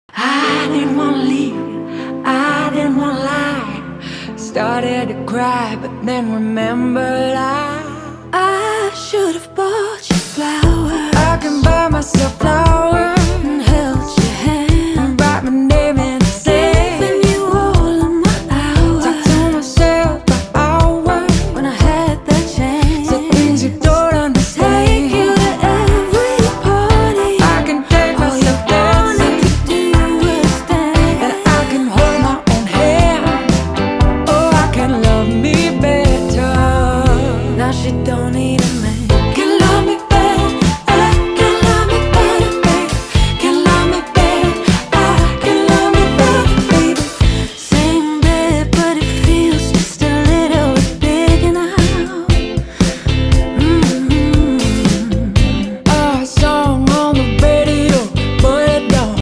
I didn't wanna leave, I didn't wanna lie. Started to cry, but then remembered I should have bought you flowers. I can buy myself flowers.